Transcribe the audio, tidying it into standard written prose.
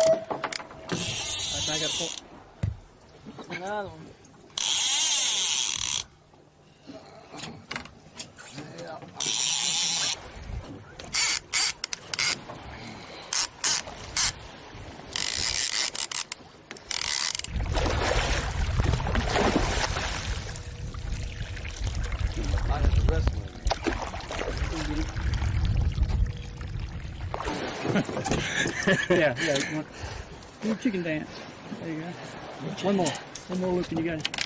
Right, back up. Another one. Yeah. I have to wrestle it. Yeah. Do a chicken dance. There you go. One more look and you got it.